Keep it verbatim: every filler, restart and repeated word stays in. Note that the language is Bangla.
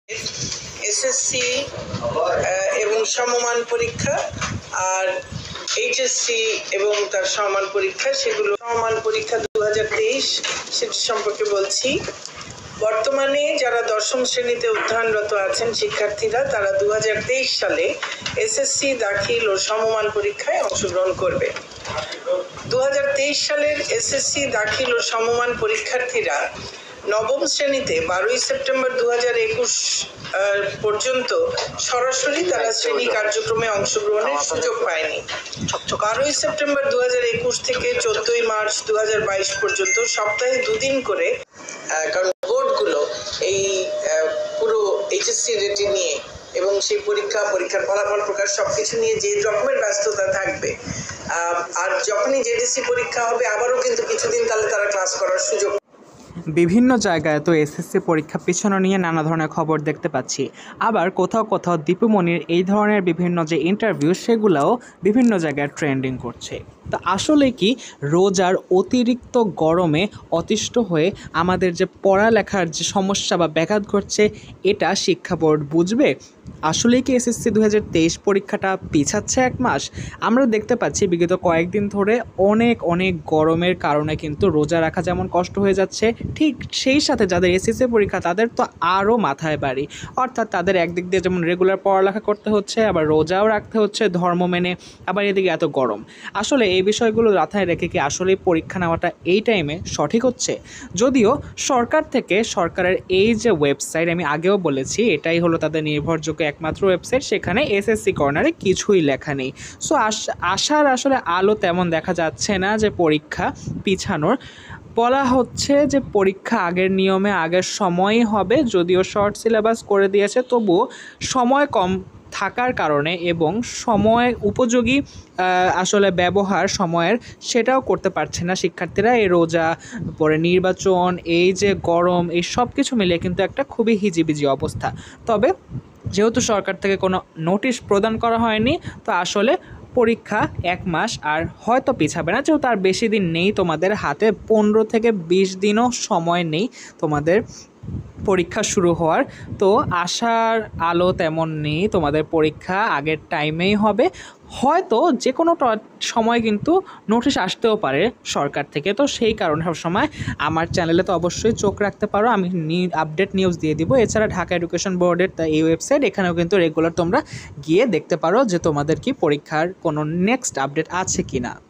এসএসসি এবং সমমান পরীক্ষা আর এইচএসসি এবং তার সমমান পরীক্ষা, সেগুলো সমমান পরীক্ষা দু হাজার তেইশ সেটি সম্পর্কে বলছি। বর্তমানে যারা দশম শ্রেণীতে অধ্যয়নরত আছেন শিক্ষার্থীরা, তারা দু হাজার তেইশ সালে এসএসসি দাখিল ও সমমান পরীক্ষায় অংশগ্রহণ করবে। দু হাজার তেইশ সালের এসএসসি দাখিল ও সমমান পরীক্ষার্থীরা নবম শ্রেণীতে বারোই সেপ্টেম্বর দু হাজার একুশ পর্যন্ত সরাসরি তারা শ্রেণী কার্যক্রমে অংশগ্রহণের সুযোগ পায়নি। বারোই সেপ্টেম্বর দু হাজার একুশ থেকে চোদ্দই মার্চ দু হাজার বাইশ পর্যন্ত সপ্তাহে দুদিন করে, কারণ বোর্ডগুলো এই পুরো এইচএসসি রেটি নিয়ে এবং সেই পরীক্ষা পরীক্ষার ফলাফল প্রকাশ সবকিছু নিয়ে যে রকমের ব্যস্ততা থাকবে, আর যখনই জেডিসি পরীক্ষা হবে আবারও কিন্তু কিছুদিন তাহলে তারা ক্লাস করার সুযোগ। বিভিন্ন জায়গায় তো এসএসসি পরীক্ষা পিছানো নিয়ে নানা ধরনের খবর দেখতে পাচ্ছি, আবার কোথাও কোথাও দীপুমণির এই ধরনের বিভিন্ন যে ইন্টারভিউ সেগুলোও বিভিন্ন জায়গায় ট্রেন্ডিং করছে। তো আসলে কি রোজার অতিরিক্ত গরমে অতিষ্ঠ হয়ে আমাদের যে পড়ালেখার যে সমস্যা বা ব্যাঘাত ঘটছে এটা শিক্ষা বোর্ড বুঝবে? আসলেই কি এসএসসি দু হাজার তেইশ পরীক্ষাটা পিছাচ্ছে এক মাস? আমরা দেখতে পাচ্ছি বিগত কয়েকদিন ধরে অনেক অনেক গরমের কারণে কিন্তু রোজা রাখা যেমন কষ্ট হয়ে যাচ্ছে, ঠিক সেই সাথে যাদের এসএসসি পরীক্ষা তাদের তো আরও মাথায় বাড়ি। অর্থাৎ তাদের একদিক দিয়ে যেমন রেগুলার পড়ালেখা করতে হচ্ছে, আবার রোজাও রাখতে হচ্ছে ধর্ম মেনে, আবার এদিকে এত গরম। আসলে এই বিষয়গুলো মাথায় রেখে কি আসলে পরীক্ষা নেওয়াটা এই টাইমে সঠিক হচ্ছে? যদিও সরকার থেকে সরকারের এই যে ওয়েবসাইট, আমি আগেও বলেছি এটাই হলো তাদের নির্ভরযোগ্য একমাত্র ওয়েবসাইট, সেখানে এসএসসি কর্নারে কিছুই লেখা নেই। সো আশার আসলে আলো তেমন দেখা যাচ্ছে না যে পরীক্ষা পিছানোর। বলা হচ্ছে যে পরীক্ষা আগের নিয়মে আগের সময়ই হবে, যদিও শর্ট সিলেবাস করে দিয়েছে, তবুও সময় কম থাকার কারণে এবং সময় উপযোগী আসলে ব্যবহার সময়ের সেটাও করতে পারছে না শিক্ষার্থীরা। এই রোজা, পরে নির্বাচন, এই যে গরম, এই সব কিছু মিলিয়ে কিন্তু একটা খুবই হিজিবিজি অবস্থা। তবে যেহেতু সরকার থেকে কোনো নোটিশ প্রদান করা হয়নি, তো আসলে পরীক্ষা এক মাস আর হয়তো পিছাবে না, যেহেতু আর বেশি দিন নেই তোমাদের হাতে, পনেরো থেকে বিশ দিনও সময় নেই তোমাদের পরীক্ষা শুরু হওয়ার। তো আশার আলো তেমন নেই, তোমাদের পরীক্ষা আগের টাইমেই হবে। হয়তো যে কোনো সময় কিন্তু নোটিশ আসতেও পারে সরকার থেকে, তো সেই কারণে সবসময় আমার চ্যানেলে তো অবশ্যই চোখ রাখতে পারো, আমি আপডেট নিউজ দিয়ে দিব। এছাড়া ঢাকা এডুকেশন বোর্ডের এই ওয়েবসাইট, এখানেও কিন্তু রেগুলার তোমরা গিয়ে দেখতে পারো যে তোমাদের কি পরীক্ষার কোনো নেক্সট আপডেট আছে কি না।